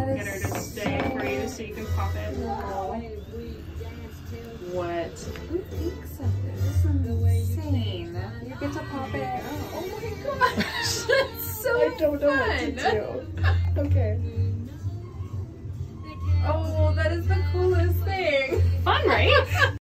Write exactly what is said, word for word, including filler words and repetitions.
That Get her is to stay so for you so you can pop it. cool. What? Who thinks of this? This is insane. You get to pop it. Oh my gosh. That's so I don't know what to fun. do. Okay. Oh, that is the coolest thing. Fun, right?